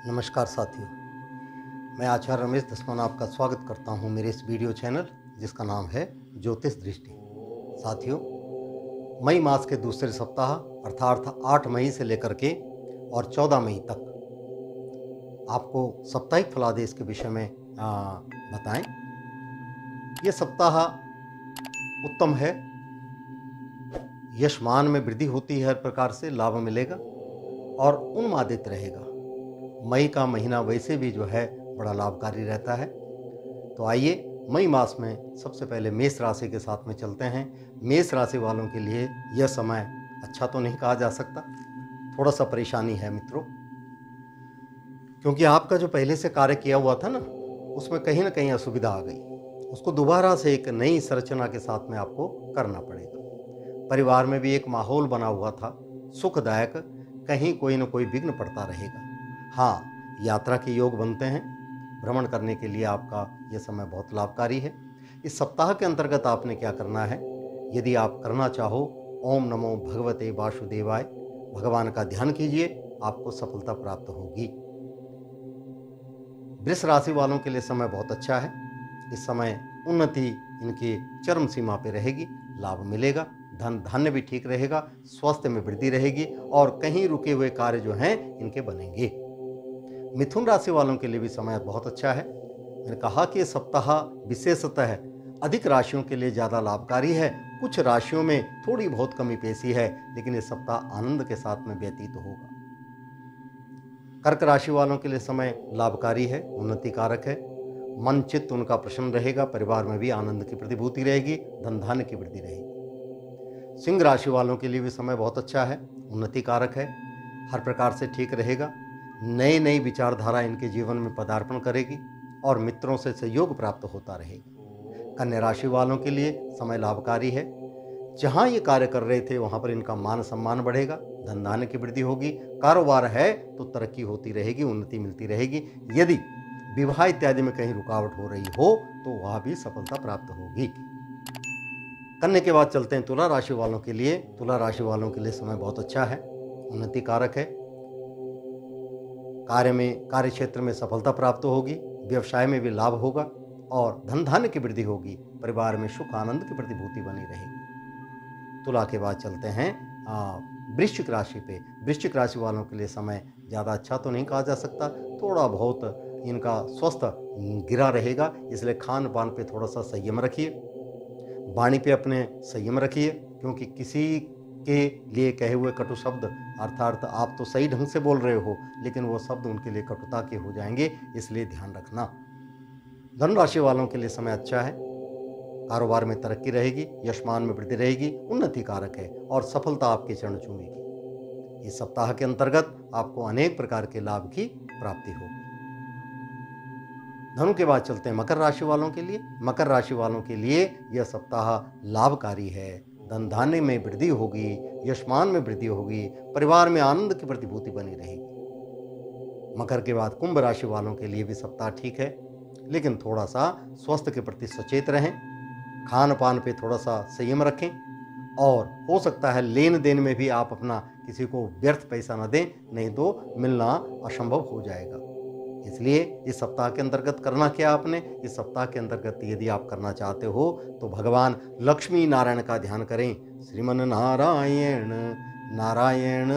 नमस्कार साथियों, मैं आचार्य रमेश दसमान आपका स्वागत करता हूं मेरे इस वीडियो चैनल जिसका नाम है ज्योतिष दृष्टि। साथियों, मई मास के दूसरे सप्ताह अर्थात 8 मई से लेकर के और 14 मई तक आपको साप्ताहिक फलादेश के विषय में बताएं। ये सप्ताह उत्तम है, यशमान में वृद्धि होती है, हर प्रकार से लाभ मिलेगा और उन्मादित रहेगा। मई का महीना वैसे भी जो है बड़ा लाभकारी रहता है। तो आइए मई मास में सबसे पहले मेष राशि के साथ में चलते हैं। मेष राशि वालों के लिए यह समय अच्छा तो नहीं कहा जा सकता, थोड़ा सा परेशानी है मित्रों, क्योंकि आपका जो पहले से कार्य किया हुआ था ना, उसमें कहीं ना कहीं असुविधा आ गई। उसको दोबारा से एक नई संरचना के साथ में आपको करना पड़ेगा। परिवार में भी एक माहौल बना हुआ था सुखदायक, कहीं कोई ना कोई विघ्न पड़ता रहेगा। हाँ, यात्रा के योग बनते हैं, भ्रमण करने के लिए आपका यह समय बहुत लाभकारी है। इस सप्ताह के अंतर्गत आपने क्या करना है, यदि आप करना चाहो, ओम नमो भगवते वासुदेवाय भगवान का ध्यान कीजिए, आपको सफलता प्राप्त होगी। वृष राशि वालों के लिए समय बहुत अच्छा है। इस समय उन्नति इनकी चरम सीमा पे रहेगी, लाभ मिलेगा, धन धान्य भी ठीक रहेगा, स्वास्थ्य में वृद्धि रहेगी और कहीं रुके हुए कार्य जो हैं इनके बनेंगे। मिथुन राशि वालों के लिए भी समय बहुत अच्छा है। मैंने कहा कि ये सप्ताह विशेषतः अधिक राशियों के लिए ज़्यादा लाभकारी है। कुछ राशियों में थोड़ी बहुत कमी पेशी है, लेकिन ये सप्ताह आनंद के साथ में व्यतीत होगा। कर्क राशि वालों के लिए समय लाभकारी है, उन्नति कारक है, मन चित्त उनका प्रसन्न रहेगा, परिवार में भी आनंद की प्रतिभूति रहेगी, धन धान्य की वृद्धि रहेगी। सिंह राशि वालों के लिए भी समय बहुत अच्छा है, उन्नति कारक है, हर प्रकार से ठीक रहेगा। नई नई विचारधारा इनके जीवन में पदार्पण करेगी और मित्रों से सहयोग प्राप्त होता रहेगा। कन्या राशि वालों के लिए समय लाभकारी है, जहां ये कार्य कर रहे थे वहां पर इनका मान सम्मान बढ़ेगा, धन धान्य की वृद्धि होगी, कारोबार है तो तरक्की होती रहेगी, उन्नति मिलती रहेगी। यदि विवाह इत्यादि में कहीं रुकावट हो रही हो तो वह भी सफलता प्राप्त होगी। कन्या के बाद चलते हैं तुला राशि वालों के लिए। तुला राशि वालों के लिए समय बहुत अच्छा है, उन्नति कारक है, कार्य क्षेत्र में सफलता प्राप्त होगी, व्यवसाय में भी लाभ होगा और धन धान्य की वृद्धि होगी, परिवार में सुख आनंद की प्रतिभूति बनी रहेगी। तुला के बाद चलते हैं वृश्चिक राशि पे। वृश्चिक राशि वालों के लिए समय ज़्यादा अच्छा तो नहीं कहा जा सकता, थोड़ा बहुत इनका स्वास्थ्य गिरा रहेगा, इसलिए खान पान पे थोड़ा सा संयम रखिए, वाणी पे अपने संयम रखिए, क्योंकि किसी के लिए कहे हुए कटु शब्द, अर्थात आप तो सही ढंग से बोल रहे हो लेकिन वो शब्द उनके लिए कटुता के हो जाएंगे, इसलिए ध्यान रखना। धन राशि वालों के लिए समय अच्छा है, कारोबार में तरक्की रहेगी, यशमान में वृद्धि रहेगी, उन्नति कारक है और सफलता आपके चरण चूमेगी। इस सप्ताह के अंतर्गत आपको अनेक प्रकार के लाभ की प्राप्ति होगी। धनु के बाद चलते हैं मकर राशि वालों के लिए। मकर राशि वालों के लिए यह सप्ताह लाभकारी है, धन धान्य में वृद्धि होगी, यशमान में वृद्धि होगी, परिवार में आनंद की प्रतिभूति बनी रहेगी। मकर के बाद कुंभ राशि वालों के लिए भी सप्ताह ठीक है, लेकिन थोड़ा सा स्वास्थ्य के प्रति सचेत रहें, खान पान पे थोड़ा सा संयम रखें और हो सकता है लेन देन में भी आप अपना किसी को व्यर्थ पैसा न दें, नहीं तो मिलना असंभव हो जाएगा। इसलिए इस सप्ताह के अंतर्गत करना क्या आपने, इस सप्ताह के अंतर्गत यदि आप करना चाहते हो तो भगवान लक्ष्मी नारायण का ध्यान करें। श्रीमन नारायण नारायण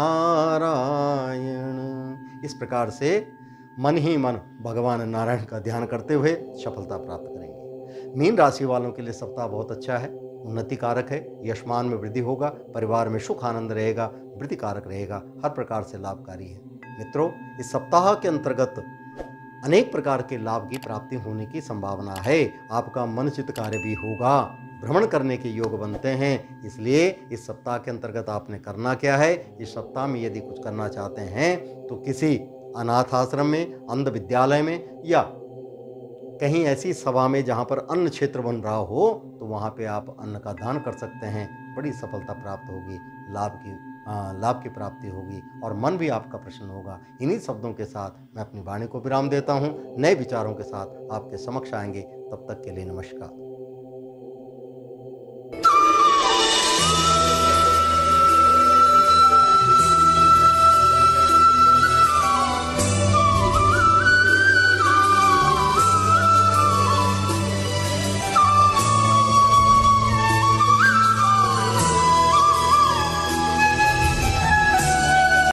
नारायण, इस प्रकार से मन ही मन भगवान नारायण का ध्यान करते हुए सफलता प्राप्त करेंगे। मीन राशि वालों के लिए सप्ताह बहुत अच्छा है, उन्नति कारक है, यशमान में वृद्धि होगा, परिवार में सुख आनंद रहेगा, वृद्धि कारक रहेगा, हर प्रकार से लाभकारी है। मित्रों, इस सप्ताह के अंतर्गत अनेक प्रकार के लाभ की प्राप्ति होने की संभावना है। आपका मन चित्त कार्य भी होगा, भ्रमण करने के योग बनते हैं। इसलिए इस सप्ताह के अंतर्गत आपने करना क्या है, इस सप्ताह में यदि कुछ करना चाहते हैं तो किसी अनाथ आश्रम में, अंध विद्यालय में या कहीं ऐसी सभा में जहां पर अन्न क्षेत्र बन रहा हो तो वहां पे आप अन्न का दान कर सकते हैं। बड़ी सफलता प्राप्त होगी, लाभ की प्राप्ति होगी और मन भी आपका प्रसन्न होगा। इन्हीं शब्दों के साथ मैं अपनी वाणी को विराम देता हूं, नए विचारों के साथ आपके समक्ष आएंगे। तब तक के लिए नमस्कार।